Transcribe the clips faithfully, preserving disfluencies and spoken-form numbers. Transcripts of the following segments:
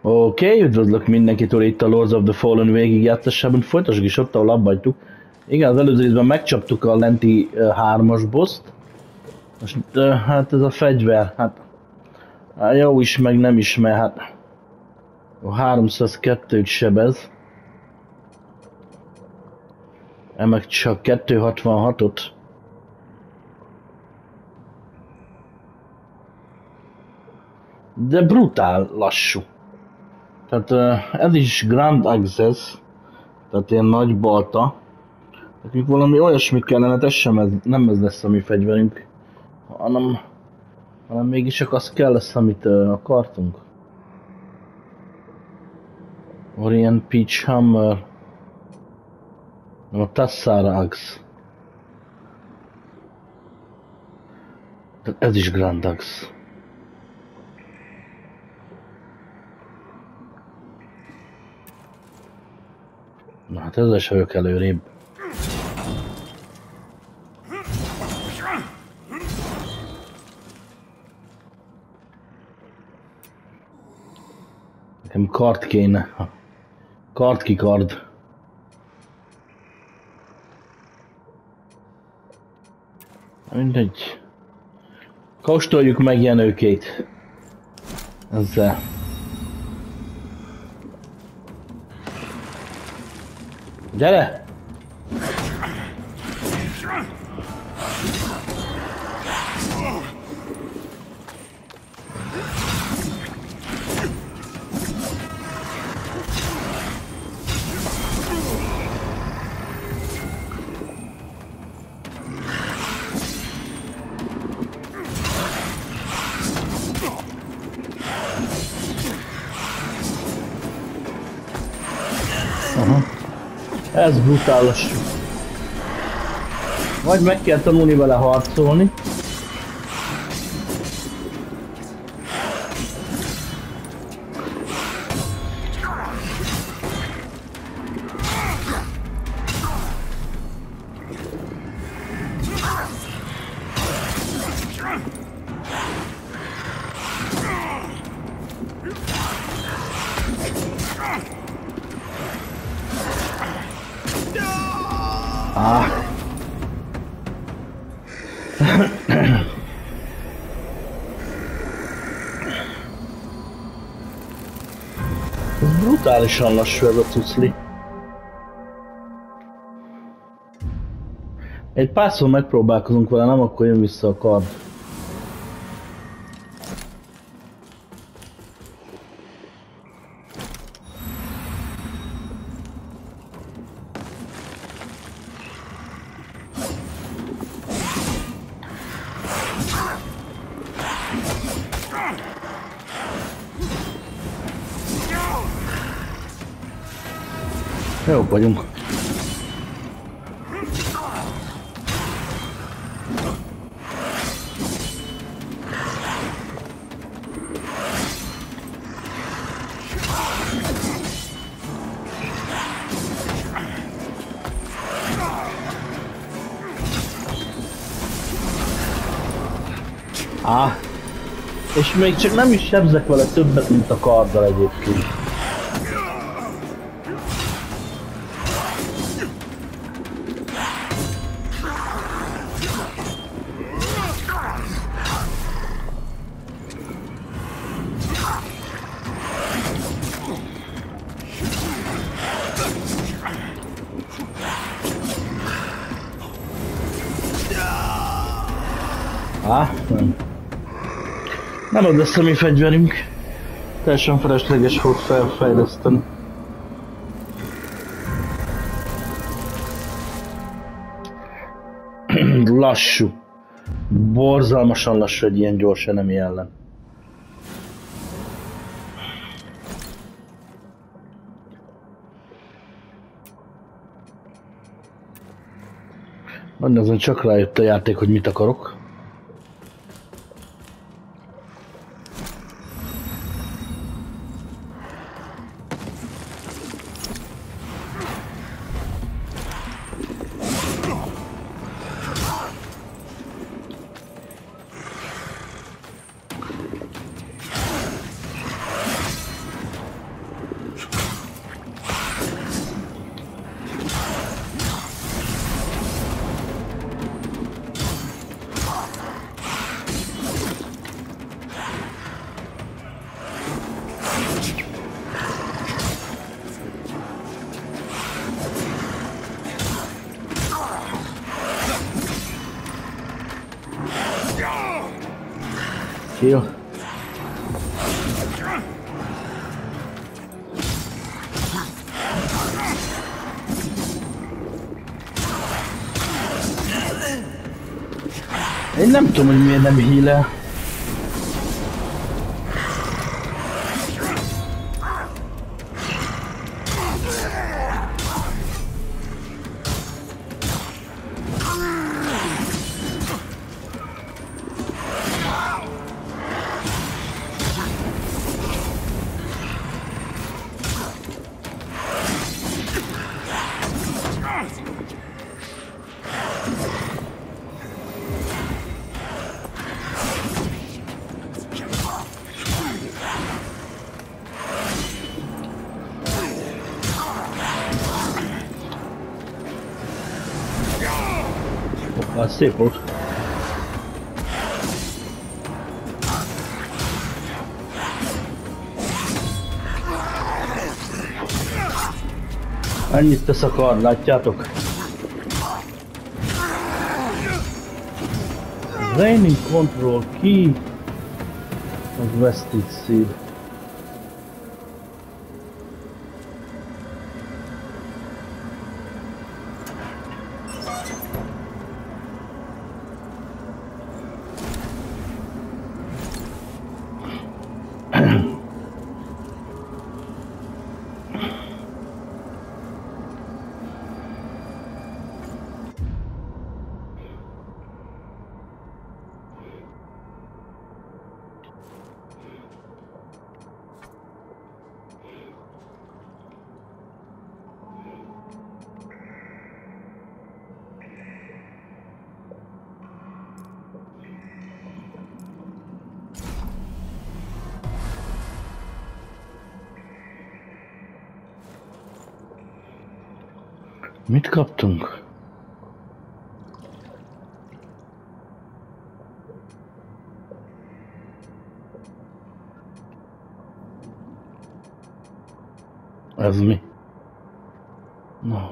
Oké, okay, üdvözlök mindenkitől itt a Lords of the Fallen végigjátszásában. Folytassuk is ott, ahol abba hagytuk. Igen, az előző részben megcsaptuk a lenti uh, hármas boszt. Most uh, hát ez a fegyver, hát, hát jó is, meg nem is, mert hát a háromszázkettőt sebez. E meg csak kétszázhatvanhatot. De brutál lassú. Tehát uh, ez is Grand Access, tehát ilyen nagy balta. Nekünk valami olyasmi kellene, ez sem ez, nem ez lesz a mi fegyverünk, hanem, hanem mégis csak az kell lesz, amit uh, akartunk. Orient Peach Hammer. Nem, a Tassara Axe. Tehát ez is Grand Axe. Na hát ezzel se vagyok előrébb. Nekem kard kéne. Kard ki kard. Mindegy. Kóstoljuk meg Jenőkét. Ezzel. Gyere! Aha. Ez brutális. Vagy meg kell tanulni vele harcolni. Ah. Ez brutálisan lassú ez a cucli. Egy párszor megpróbálkozunk vele, nem akkor jön vissza a kard. Jó vagyunk. Ah, és még csak nem is sebzek vele többet, mint a karddal egyébként. Á, nem. Nem az lesz a mi fegyverünk. Teljesen felesleges volt felfejleszteni. Lassú. Borzalmasan lassú egy ilyen gyors enemi ellen. Nagyon azon csak rájött a játék, hogy mit akarok. kill. Én nem tudom, hogy miért nem heal-el. Az szép volt. Ennyit tesz a kard, látjátok? Raining Control Key az Vestige Seed. Mit kaptunk? Ez mi? No.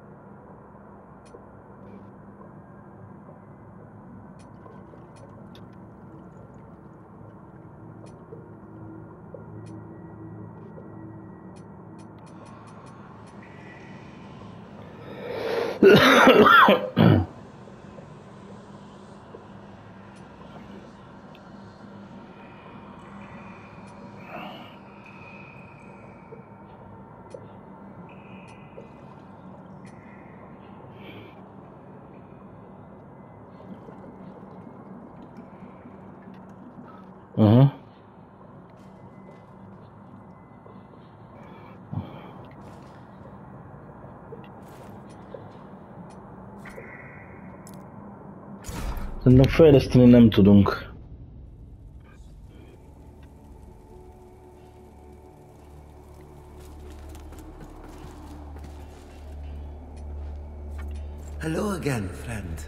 Uh-huh. Szerintem fejleszteni nem tudunk. Hello again, friend.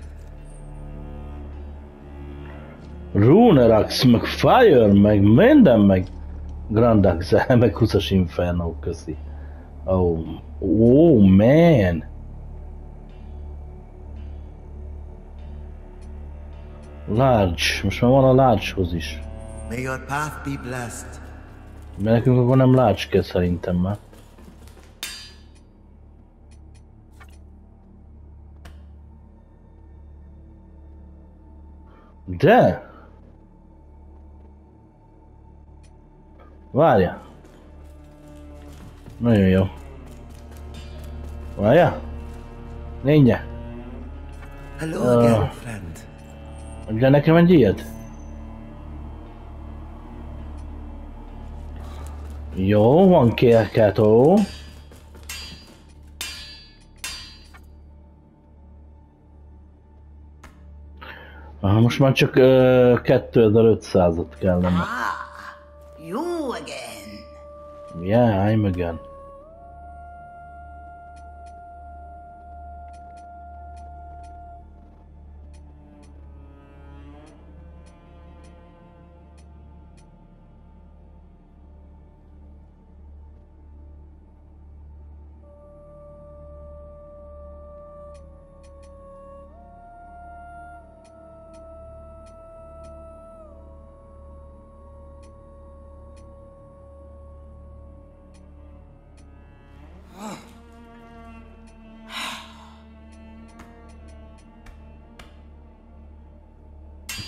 Runerax, meg Fire, meg minden, meg Grand Axe, meg húszas Inferno, köszi. Oh, oh man. Large, most már van a large-hoz is. May your path be blessed. Mert nekünk akkor nem large kell szerintem már. De? Várja. Nagyon jó. Várja. Lénye. Hello again, friend. Adja nekem egy ilyet. Jó, van kérketó. Aha, most már csak uh, kétezer-ötszázat kellene. Ah, you again. Yeah, I'm again.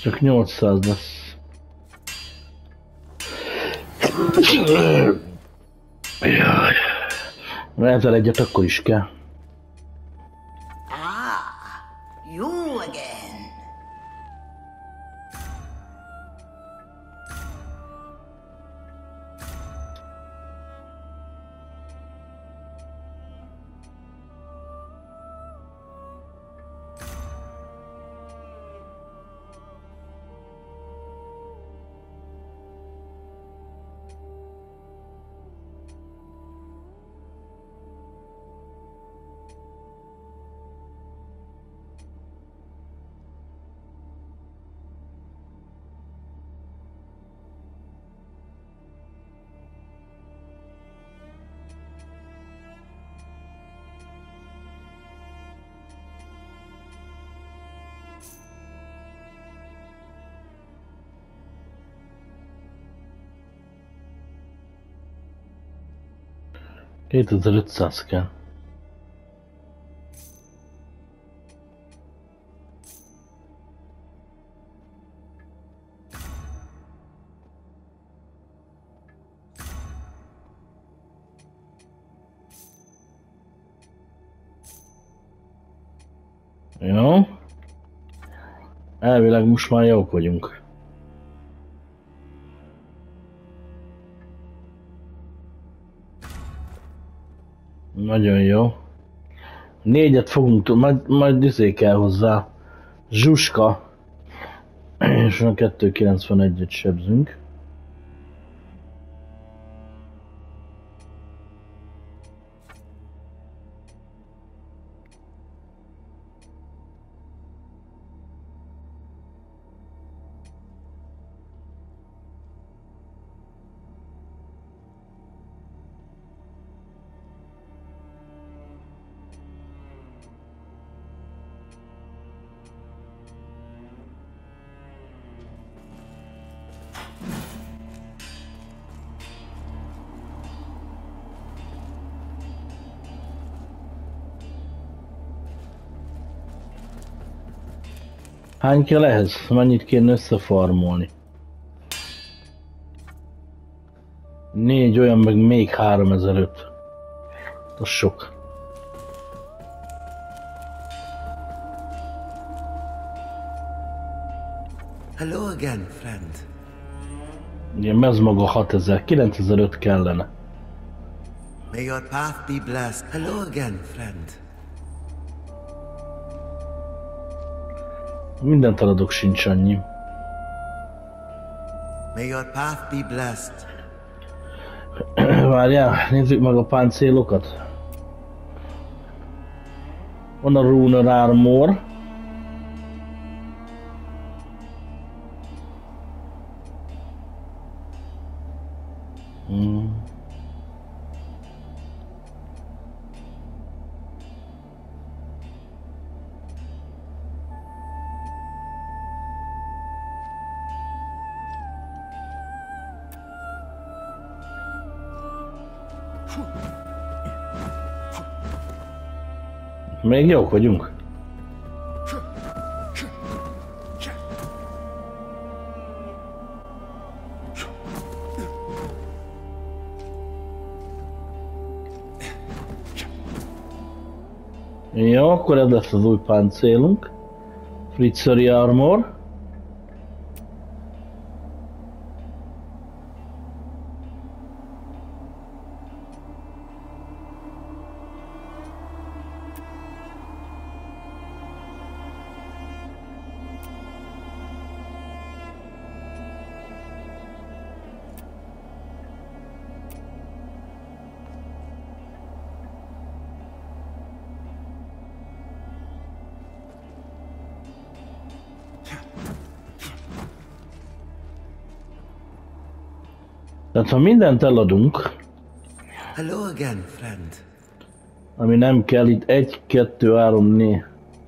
Csak nyolcszáz lesz. Jaj. Ezzel egyet akkor is kell. Ah, you again. kétezer-ötszáz kell. Jó. Elvileg most már jók vagyunk. Nagyon jó. Négyet fogunk tudni, majd, majd izé kell hozzá. Zsuska. És a kettő kilencvenegyet sebzünk. Hány kell ehhez? Mennyit kéne összefarmolni? Négy olyan, meg még háromezer-öt. Az sok. Hello again, friend. Igen, ez maga hatezer, kilencezer-öt kellene. May your path be blessed. Hello again, friend. Mindent eladok, sincs annyi. May your path be blessed. Várjál, nézzük meg a páncélokat. Van a Runner Armor. Hmm. Még jók vagyunk. Jó, akkor ez lesz az új páncélunk. Fritzeri Armor. Tehát ha mindent eladunk, Hello again, friend. ami nem kell, itt egy, kettő, három, négy.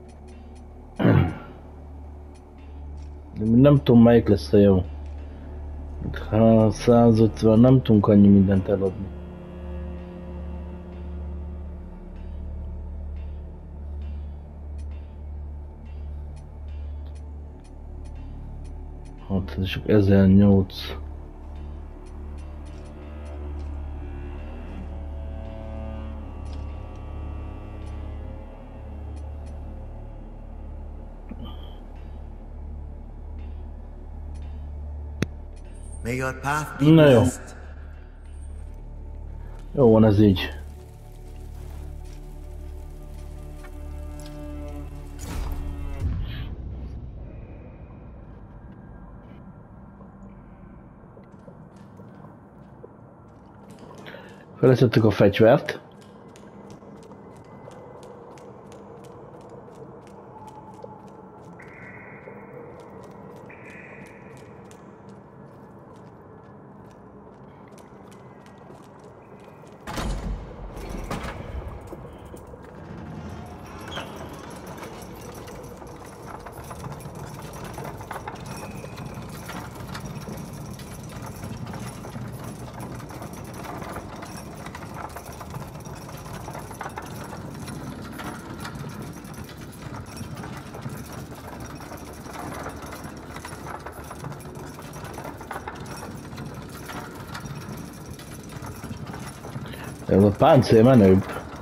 Nem tudom, melyik lesz a jó. Ha százötven, nem tudunk annyi mindent eladni. hat, ez csak ezernyolc. May your path be Na jó. blessed. Jó van ez így. Feleszettük a fegyvert. Ez a páncél menőbb.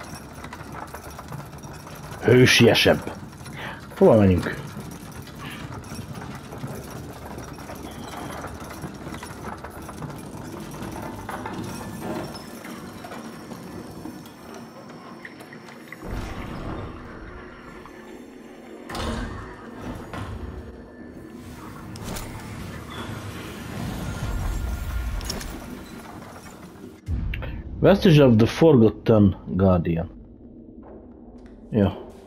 Hősiesebb. Hova menjünk? Vestige of the Forgotten Guardian. Ja.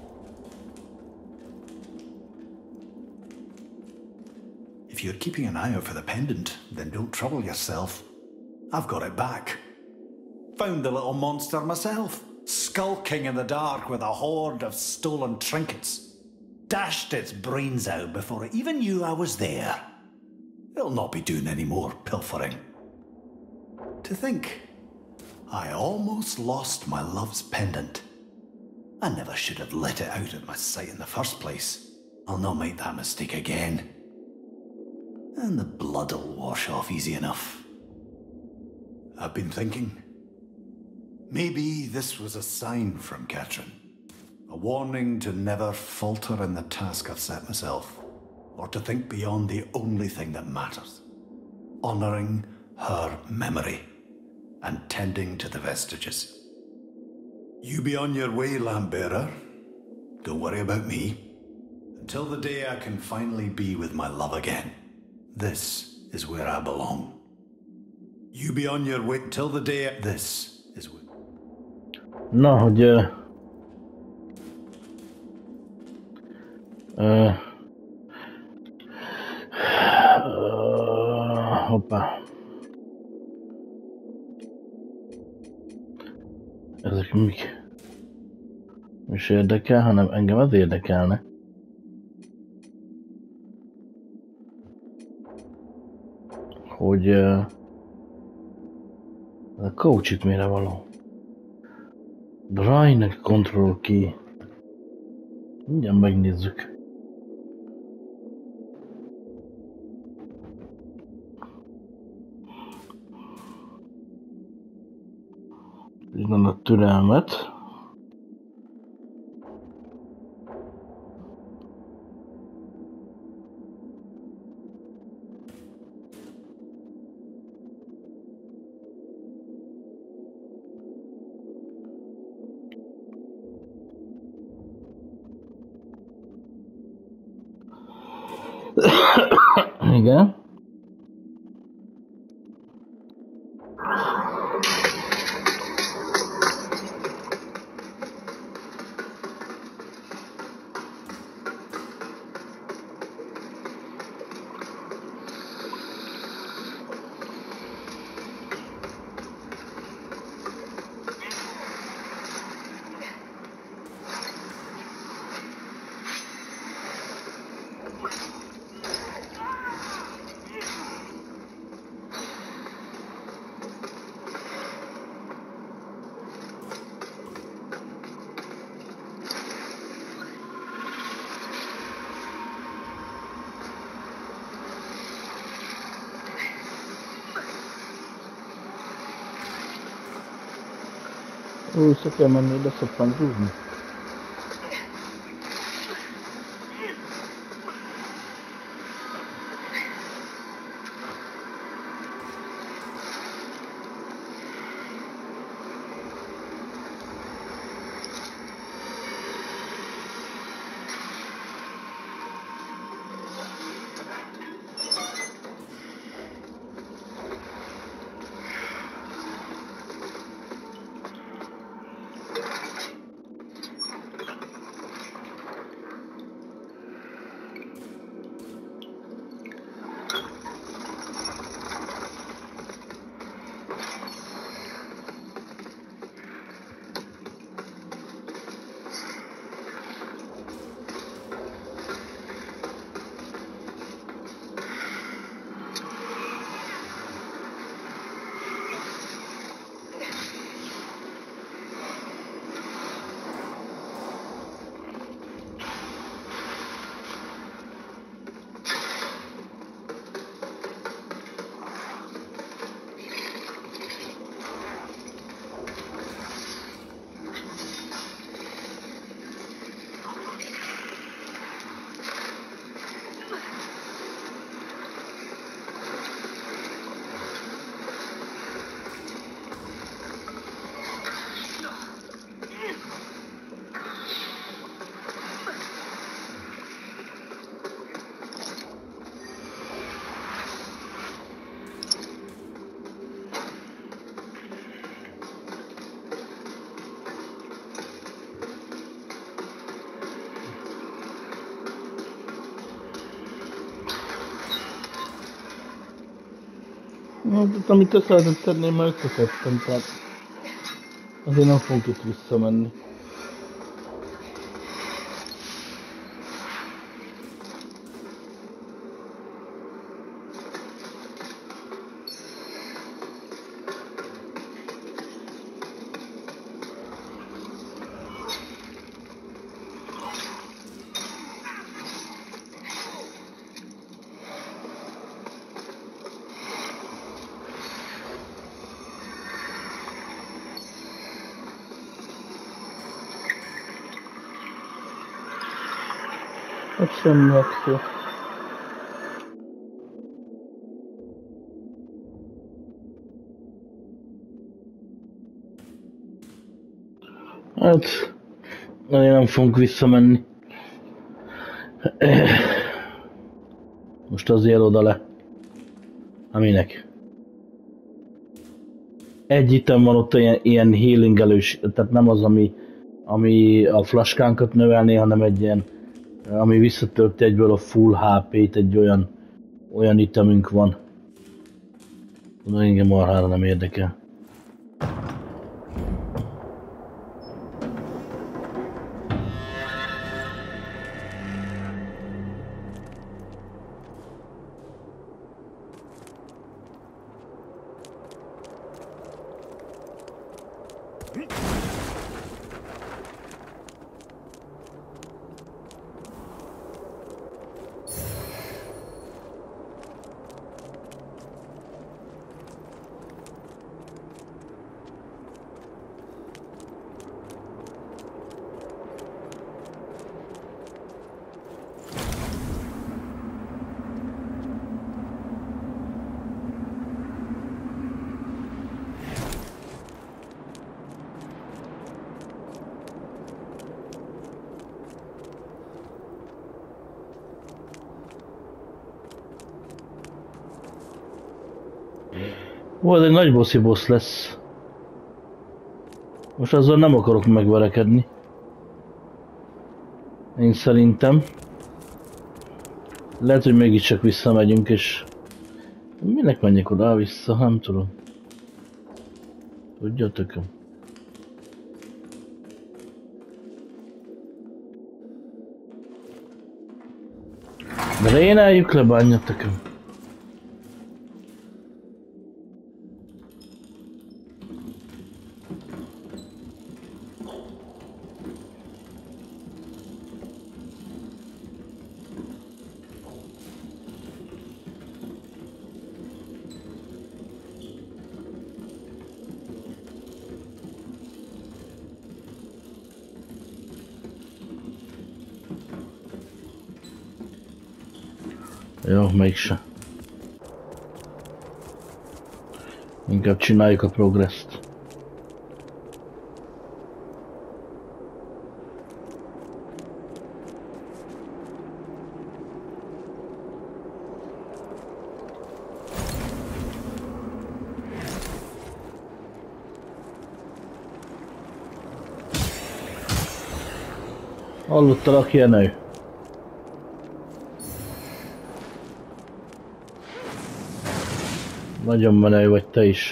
If you're keeping an eye out for the pendant, then don't trouble yourself. I've got it back. Found the little monster myself, skulking in the dark with a horde of stolen trinkets. Dashed its brains out before it even knew I was there. It'll not be doing any more pilfering. To think, I almost lost my love's pendant. I never should have let it out of my sight in the first place. I'll not make that mistake again. And the blood'll wash off easy enough. I've been thinking. Maybe this was a sign from Catherine. A warning to never falter in the task I've set myself. Or to think beyond the only thing that matters. Honoring her memory. And tending to the vestiges. You be on your way, Lambearer. Don't worry about me. Until the day I can finally be with my love again. This is where I belong. You be on your way till the day I... This is where... Na, hogy... Uh, uh, uh, hoppá. Ezek mik? Nem is érdekel, hanem engem az érdekelne. Hogy uh, a coach itt mire való? Drive control key. Mindjárt megnézzük. Innen a türelmet. Igen. Ó, vissza kell menni, de szoktam rúgni. Hát, amit össze lehetett tenni, már összeszedtem, tehát azért nem fogunk itt visszamenni. Hát semmi extra. Hát, azért nem fogunk visszamenni. Most azért oda le. Aminek. Egy item van ott ilyen, ilyen healingelős, tehát nem az, ami, ami a flaskánkat növelné, hanem egy ilyen, ami visszatölti egyből a full há pét, egy olyan, olyan itemünk van. Tudom, engem marhára nem érdekel. Ó, ez egy nagy bosszi boss lesz. Most azzal nem akarok megverekedni. Én szerintem. Lehet, hogy mégiscsak visszamegyünk, és... Minek menjek oda vissza? Nem tudom. Tudjatok. De réneljük le, bánjatok. Jó, mégse. Inkább csináljuk a progresszt. Hallottalak, Jenő? Nagyon menő vagy te is.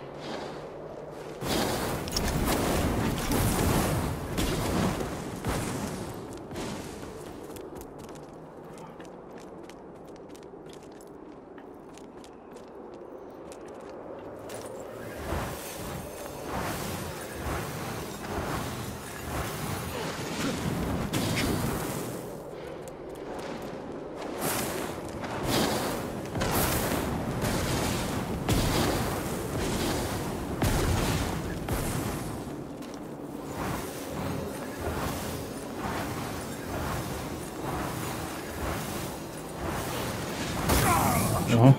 Aha.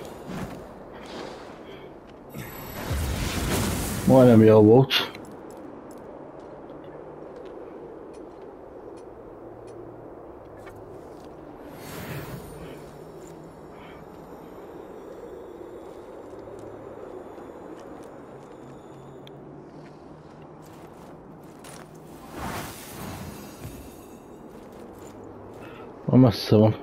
Majdnem jó volt. Ma messze van.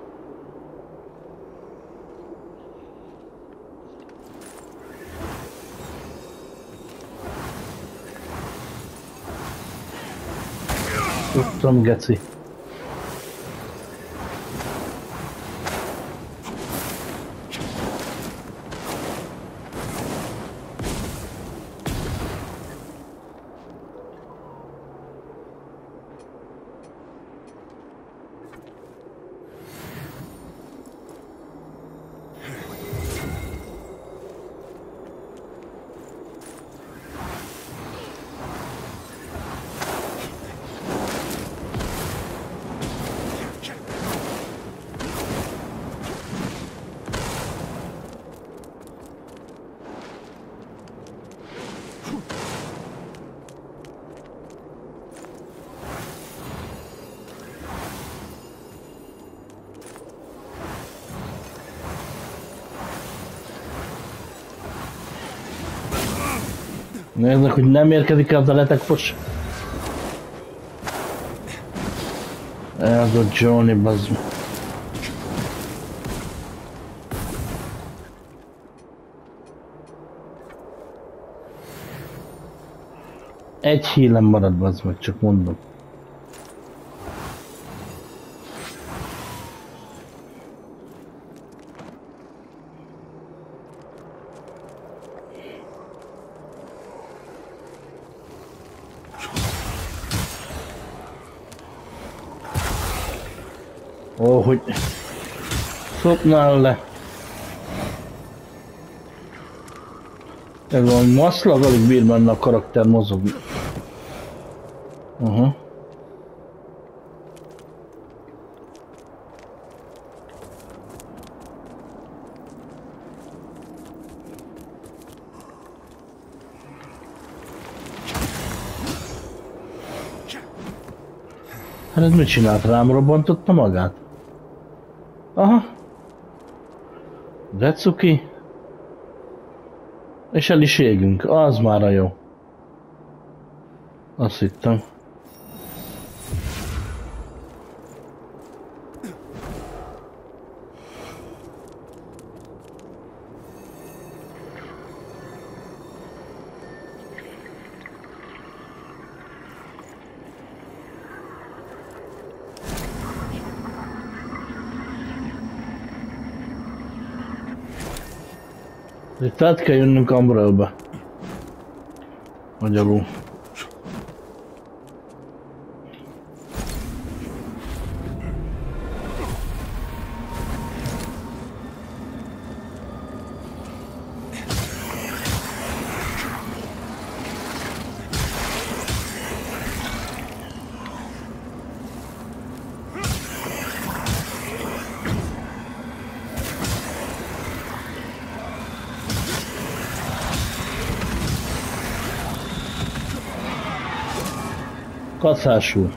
Tudtam, geci. Nézzük, hogy nem érkezik el a letekpos. Ez a Johnny, bazd. Egy hílem marad, bazd meg, csak mondom. Ó, hogy szopnál le. Ez valami maszlag, alig bír benne a karakter mozogni. Aha. Hát ez mit csinált? Rám robbantotta magát? Aha. De cuki. És el is égünk. Az már a jó. Azt hittem. Itt át kell jönnünk Umbrellbe. Magyarul. Kacásul.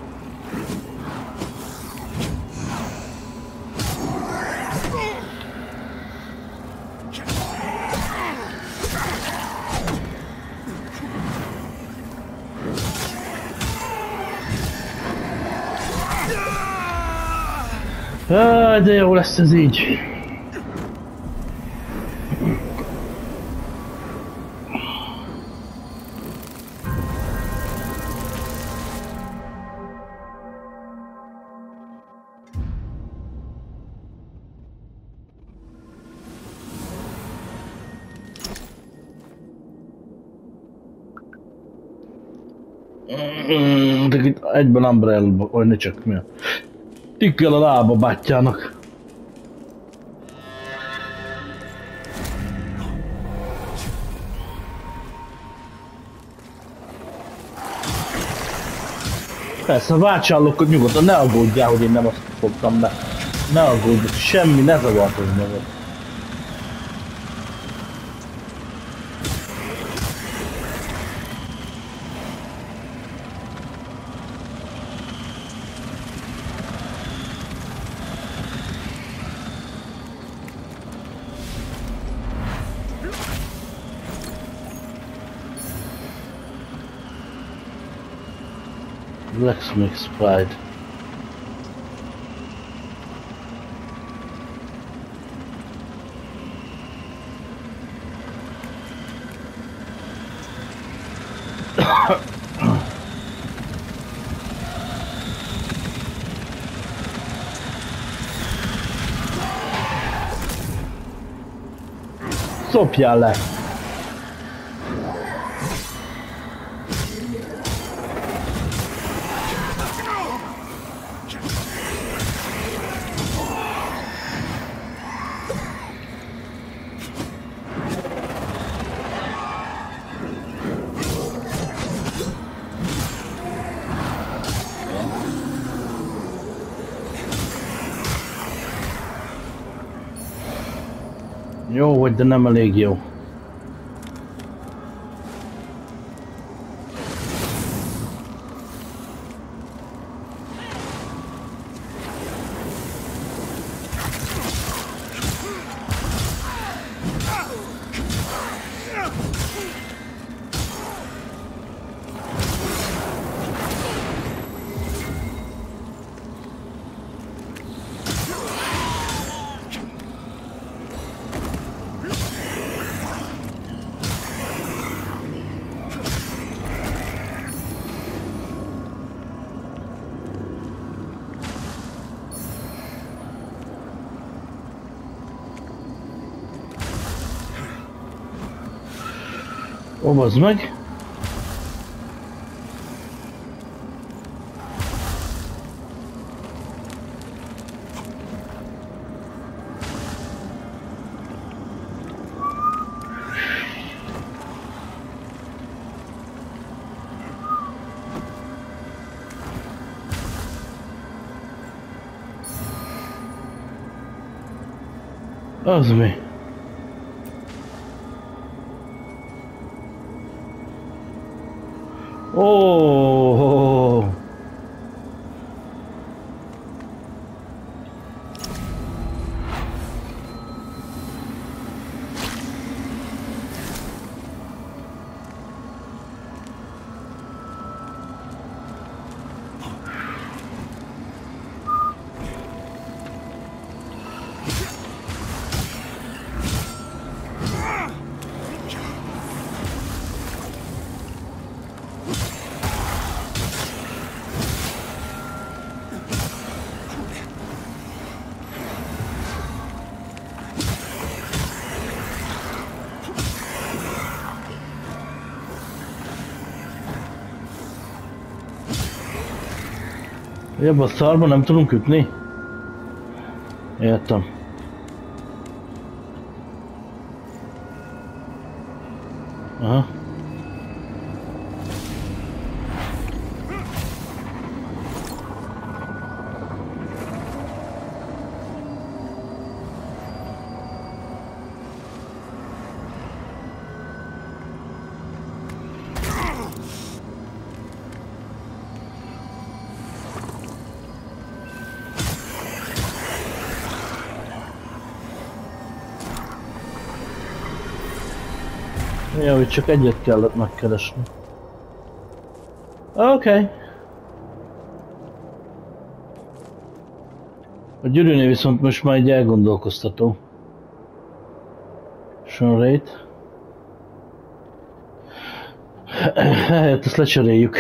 Jaj, de jó lesz ez így. De itt egyben Umbrella, vagy ne csak mi. Tikkel a lába bátyjának. Persze, váltsállok nyugodtan, ne aggódjál, hogy én nem azt fogtam be. Ne aggódj, semmi, ne zavartad magad. Blacksmith's Pride. Szopjál le! Jó vagy, de nem elég jó. Ó, bazd meg! Az mi? Oh! Ebben a szarban nem tudunk ütni? Értem. Aha. Jó, hogy csak egyet kellett megkeresni. Oké. Okay. A gyűrűnél viszont most már egy elgondolkoztató. Sonrate. Hát ezt lecseréljük.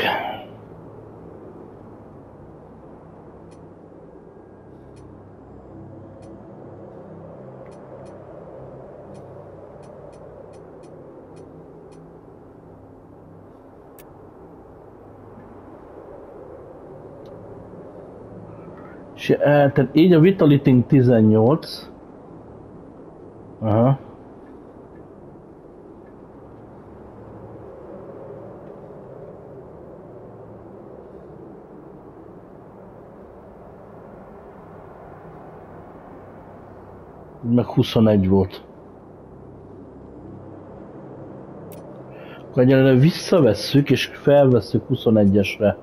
És, eh, tehát így a Vitality tizennyolc. Aha. Meg huszonegy volt. Akkor egyelőre visszavesszük és felvesszük huszonegyesre.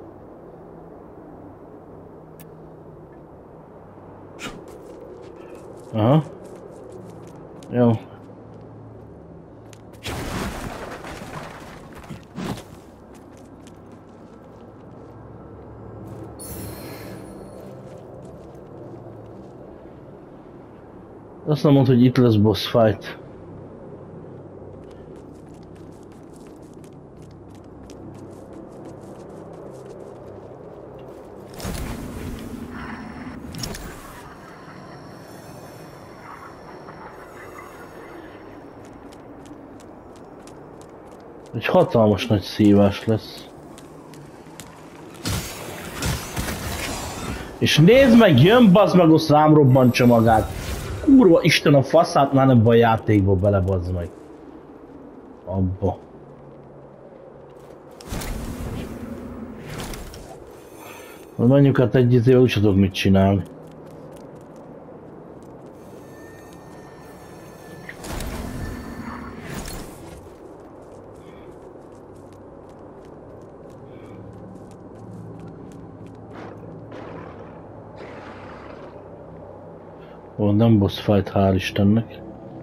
Aha. Jó. Azt nem mondta, hogy itt lesz boss fight. Egy hatalmas nagy szívás lesz. És nézd meg, jön bazd meg, azt rám robbantsa magát. Kurva Isten, a faszát már ebbe a játékba bele, bazd meg. Abba. Menjünk hát egy izével, úgy tudok mit csinálni. Ó, nem boss fight, hál' Istennek.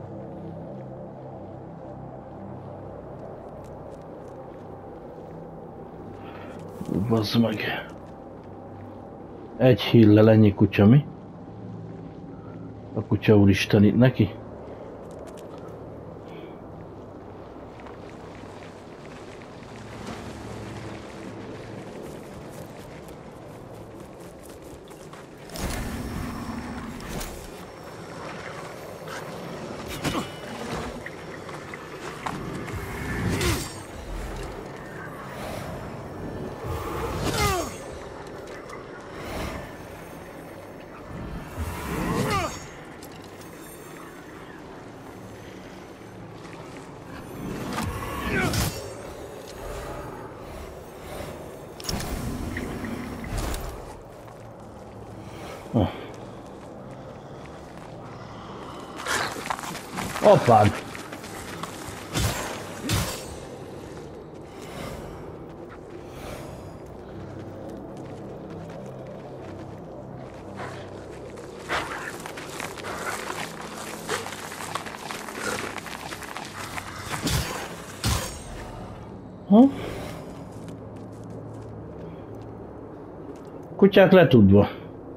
Bazd meg. Egy híllel ennyi kutya, mi? A kutya úristen itt neki. Apád! Ha? Kutyák letudva.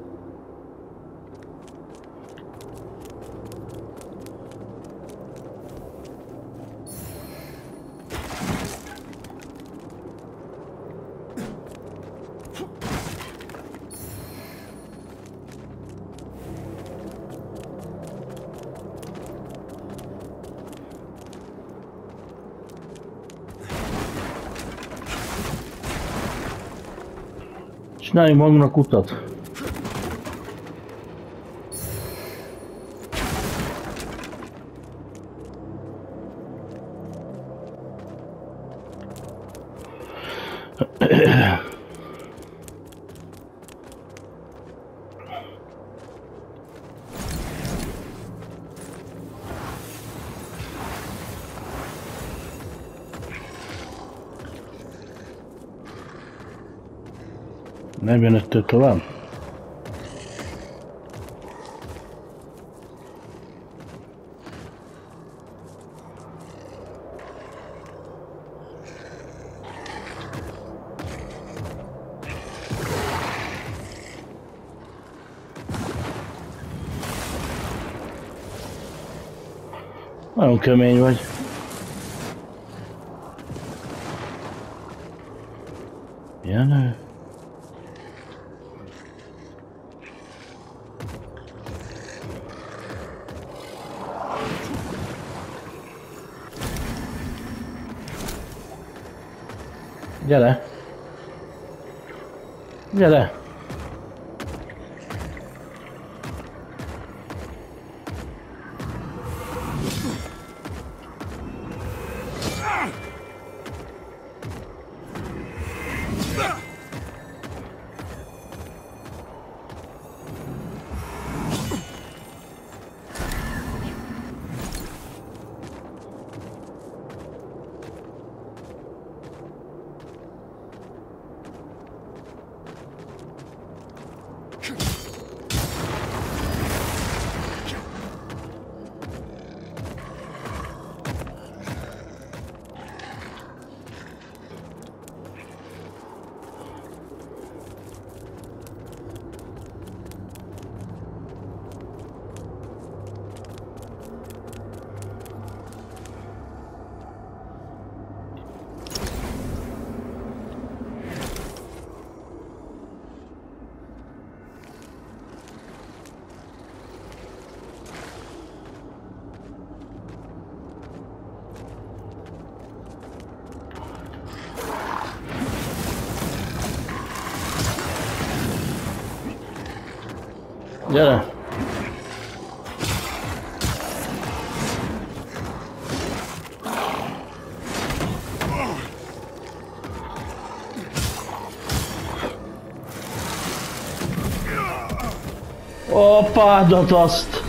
Csináljunk magunknak utat. Nem jön ettől tovább? Nagyon kemény vagy. Jenő. Gyere! Gyere! Gyere! Apádat azt!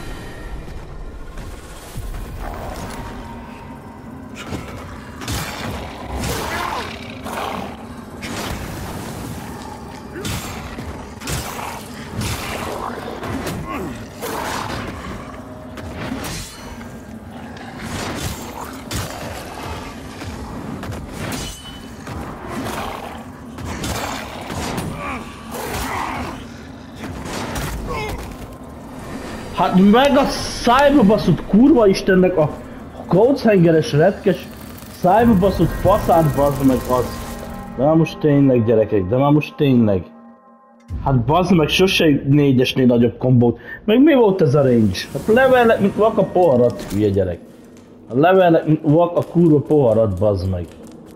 Hát meg a szájba baszott kurva istennek a kauchengeres retkes szájba baszott faszát bazd meg az. De már most tényleg gyerekek, de már most tényleg. Hát bazd meg sose négyesnél nagyobb kombót. Meg mi volt ez a range? Hát levelek mint vak a poharat, hülye gyerek. A levelek mint vak a kurva poharat bazd meg.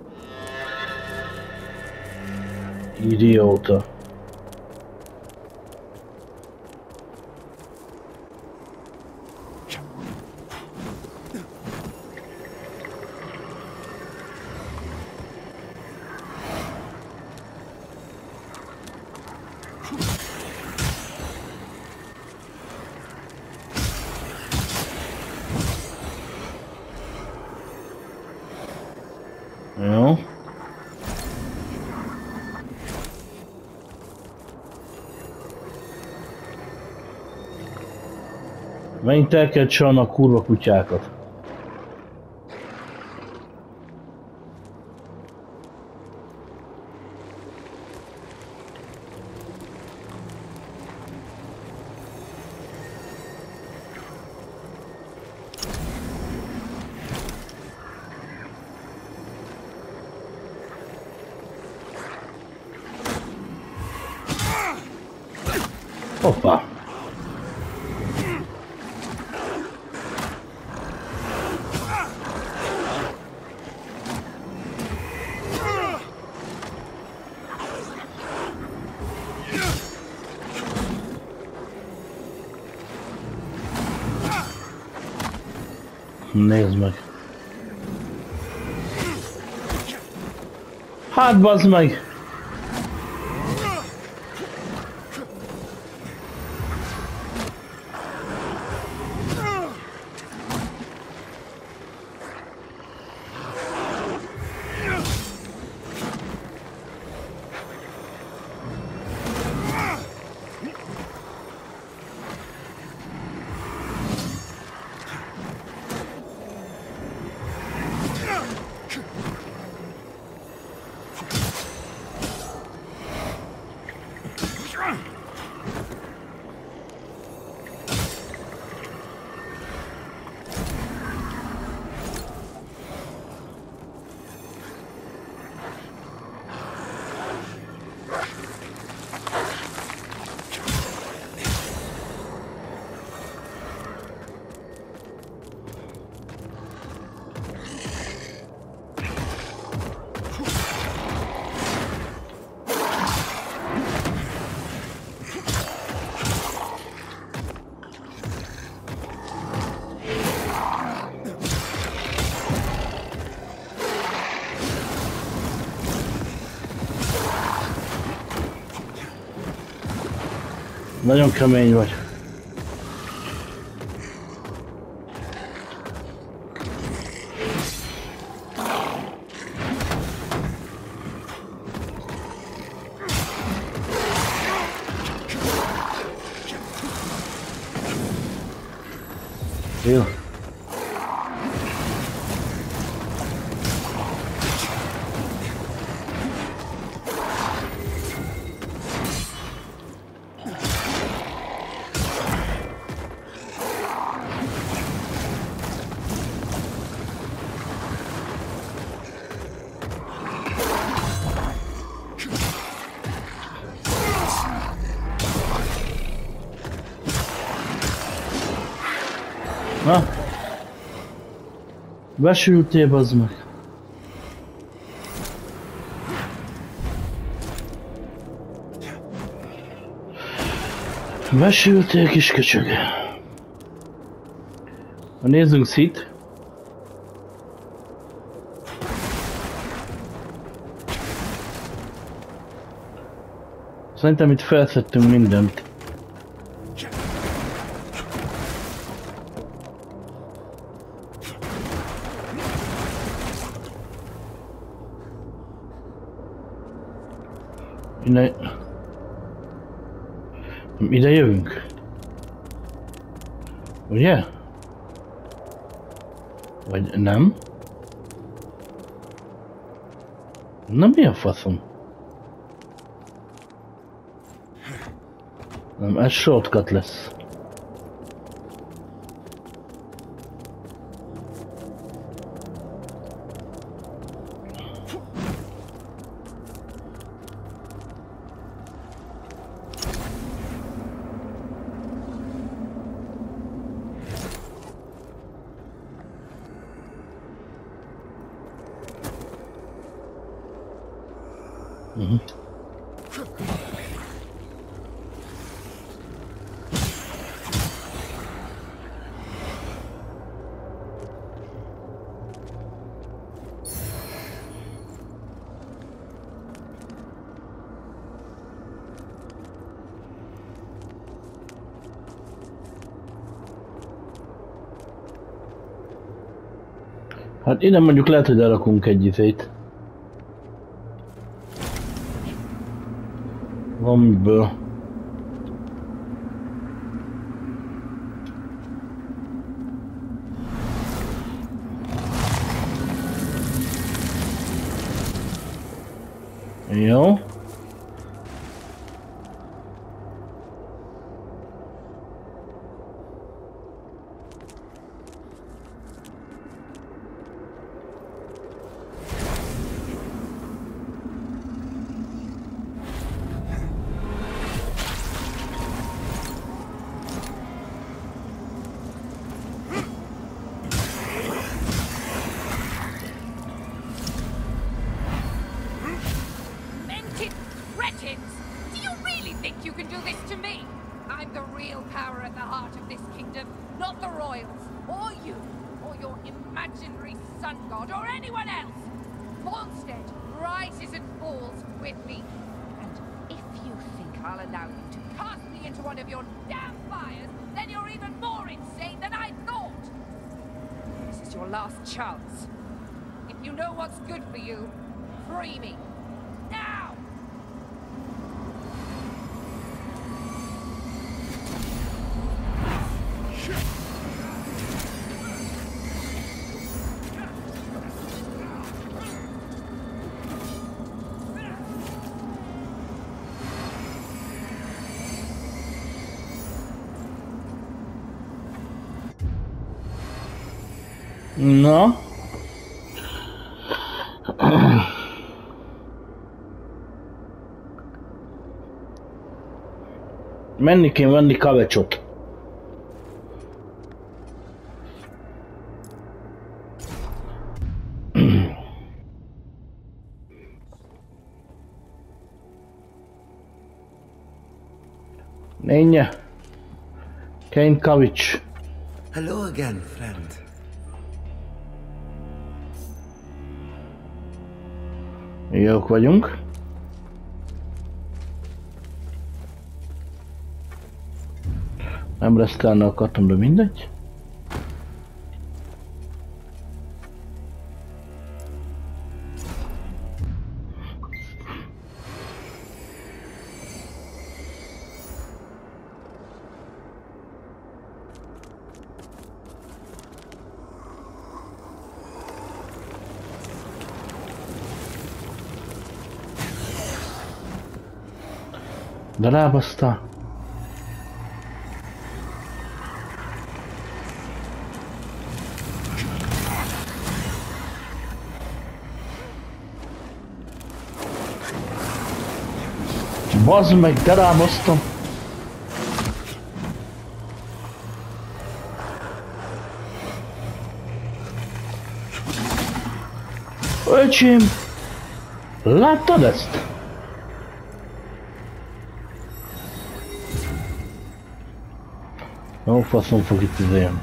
Idióta. Jó. Megint el kell csalni a kurva kutyákat. Hoppá! Nézd meg! Hát bazd meg! Nagyon kemény vagy. Jó. Na? Besültél, bazd meg. Besültél, kis köcsög. Nézzünk szét. Szerintem itt felszedtünk mindent. Ide... Ide jövünk. Ugye? Vagy nem? Na mi a faszom? Nem, ez shortcut lesz. Mhm. Hát ide mondjuk lehet, hogy elrakunk egy izét. Valamiből. Jó. Na. Menni kéne venni kavecsot. Nénye. Kane kavics. Hello again, friend. Jók vagyunk. Nem resztelne a karton, de mindegy. De rábaszta. Bazd meg, de rábasztam. Öcsém! Láttad ezt? Jó faszom fog itt izélni.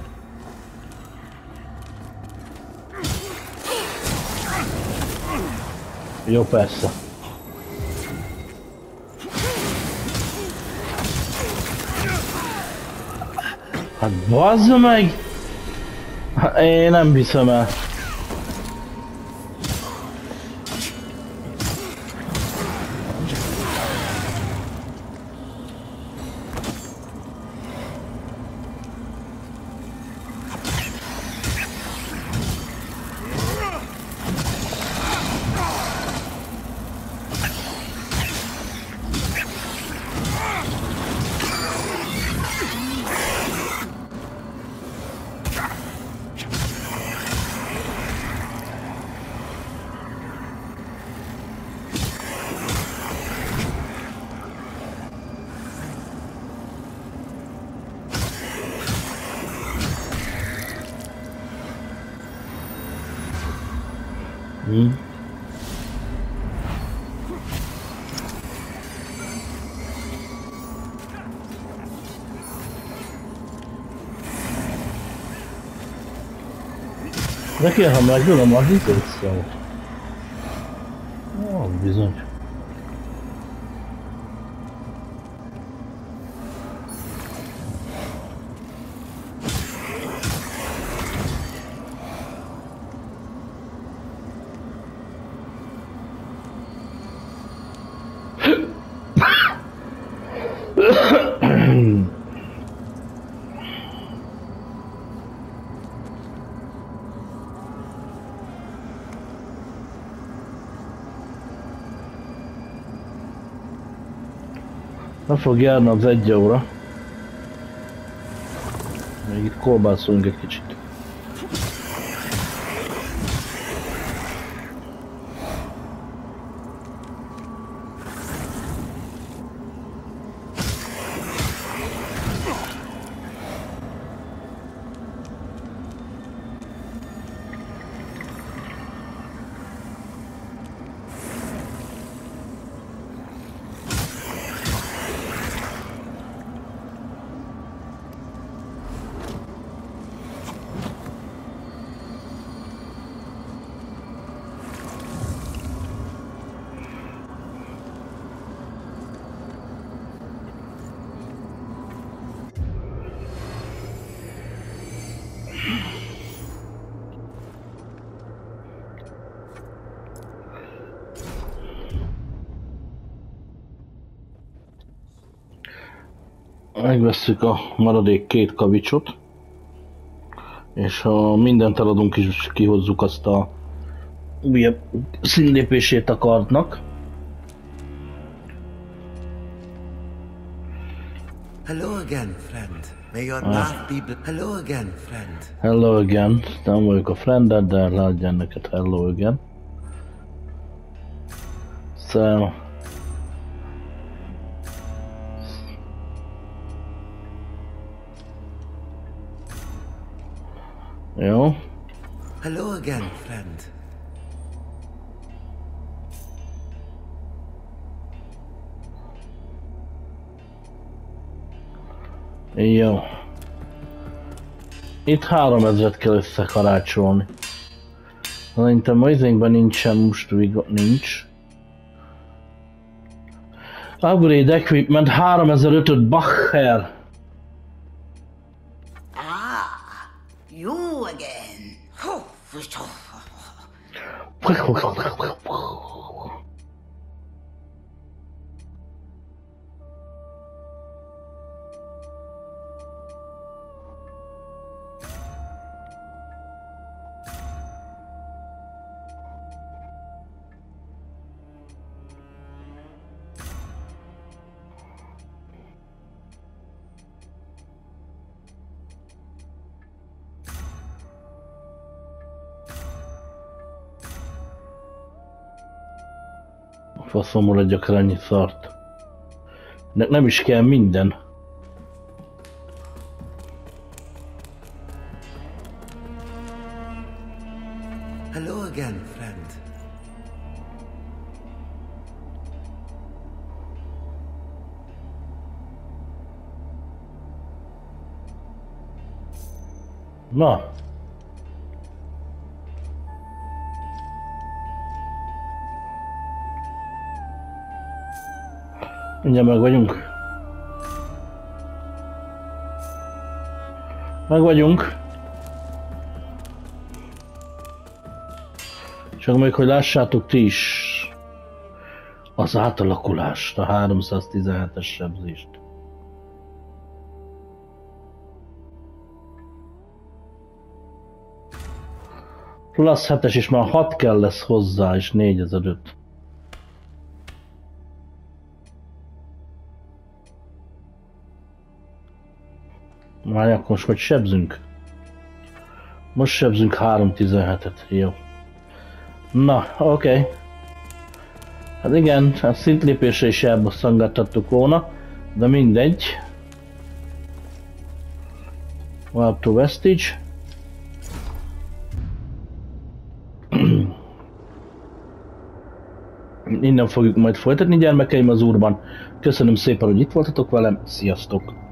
Jó, persze. Hát bazd meg! Én nem hiszem el. Hmm. De ki, ha megölöm a hitésszel? Ó, bizony. Nem fog járni az egy óra. Még itt kolbászolunk egy kicsit. Megvesszük a maradék két kavicsot, és ha mindent eladunk is, kihozzuk azt a újabb színlépését a kardnak. Hello again, friend. May your path be bl- Hello again, friend. Hello again. Nem vagyok a friended, de leadján neked hello again. Szóval... Jó. Hello again, friend. Jó. Itt háromezret kell összekarácsolni. Szerintem a izénkben nincsen most vigo... nincs. Upgrade equipment háromezerötöt Bacher. Faszomul adjak rá annyi szart. De nem is kell minden. Hello again, friend. Na. Mindjárt meg vagyunk. Meg vagyunk. Csak még, hogy lássátok ti is az átalakulást, a háromszáztizenhetes sebzést. Plusz hetes és már hat kell lesz hozzá, és négyezer-öt. Már akkor most hogy sebzünk? Most sebzünk háromszáztizenhetet, jó. Na, oké. Okay. Hát igen, a szintlépésre is elbosszangathattuk volna, de mindegy. Warp to Vestige. Innen fogjuk majd folytatni, gyermekeim, az Úrban. Köszönöm szépen, hogy itt voltatok velem, sziasztok!